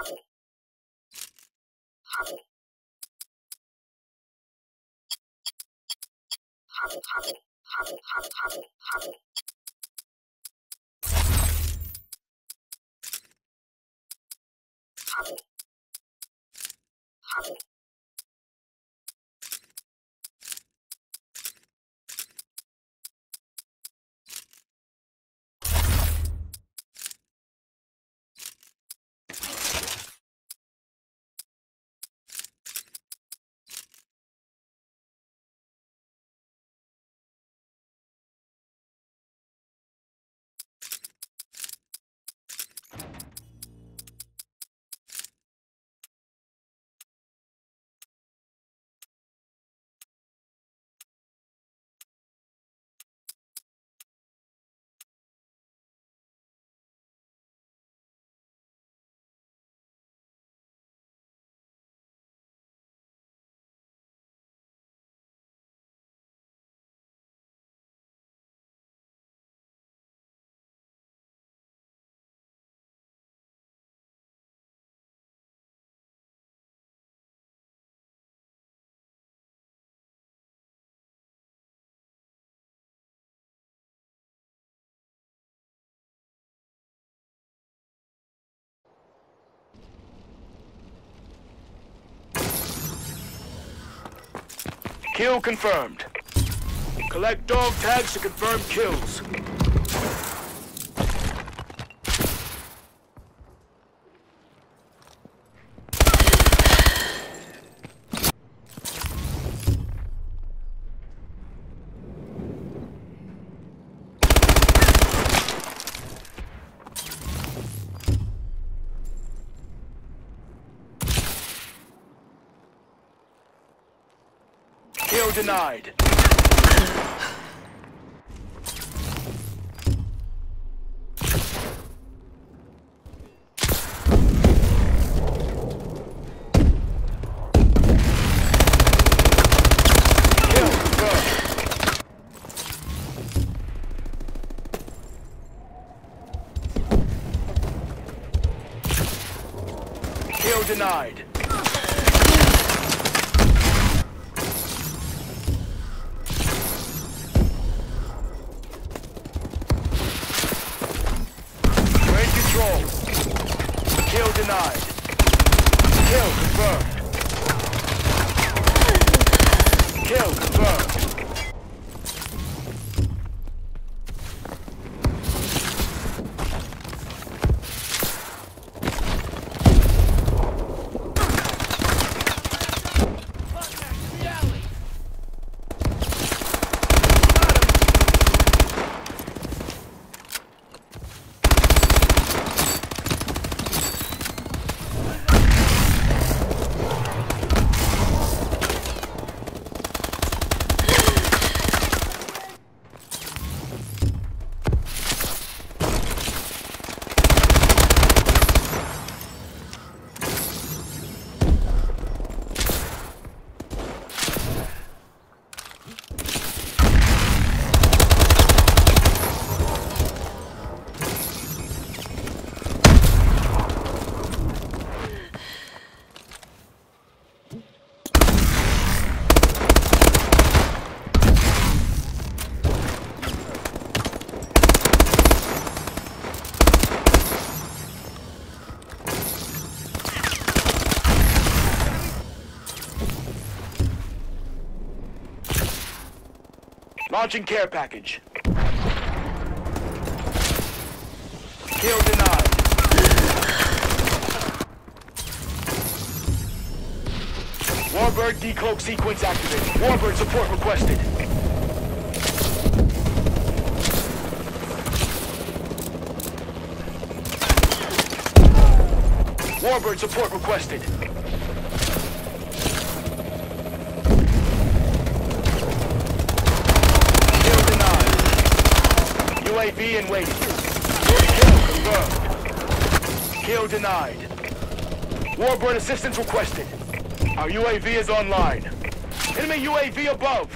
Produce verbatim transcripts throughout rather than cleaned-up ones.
Kill confirmed. Collect dog tags to confirm kills. Kill denied. Kill confirmed. Kill denied. Kill denied. Kill confirmed. Kill confirmed. Launching care package. Kill denied. Warbird decloak sequence activated. Warbird support requested. Warbird support requested. U A V in waiting. Kill confirmed. Kill denied. Warbird assistance requested. Our U A V is online. Enemy U A V above.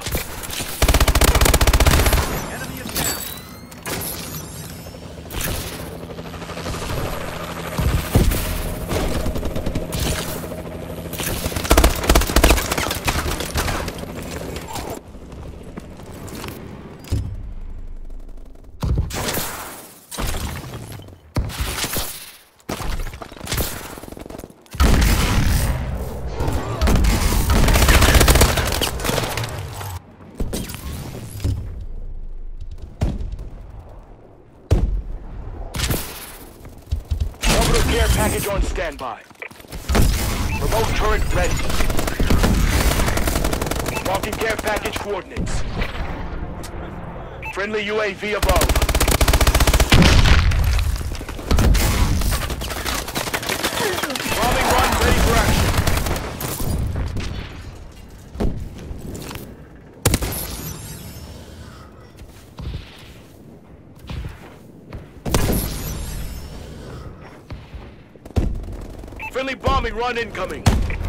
Enemy is down. package on standby. Remote turret ready. Marking care package coordinates. Friendly U A V above. Bombing run ready for action. Friendly bombing run incoming.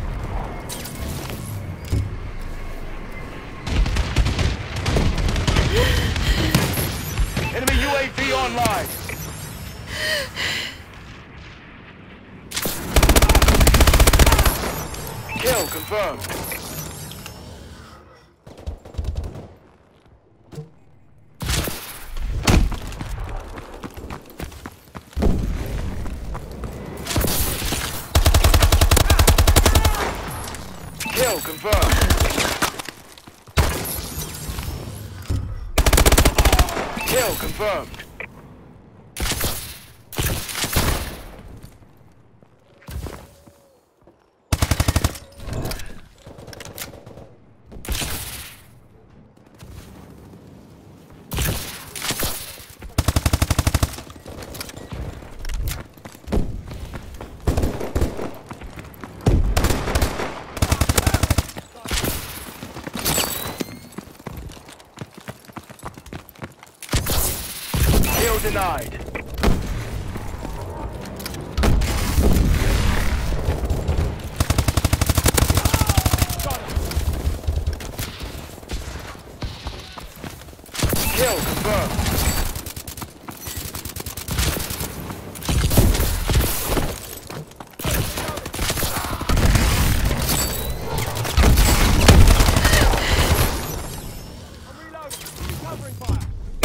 Enemy U A V online. Kill confirmed. Kill confirmed. Kill confirmed. Kill denied. Kill confirmed. I'm reloading. Covering fire.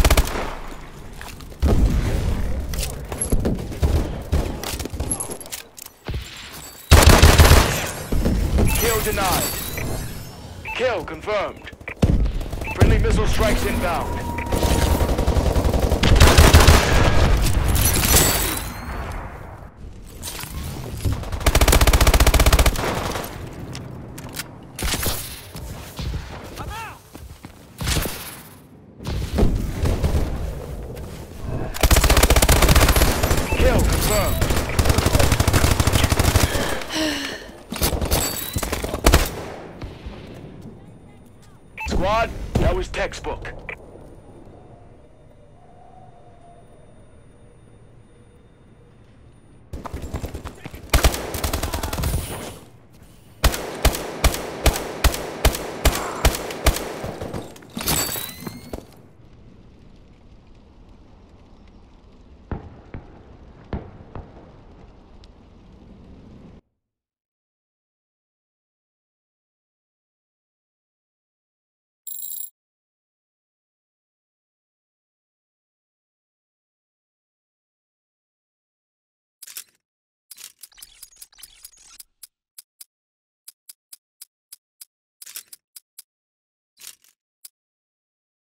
Kill denied. Kill confirmed. Friendly missile strikes inbound. I'm out. Kill confirmed. Squad, that was textbook.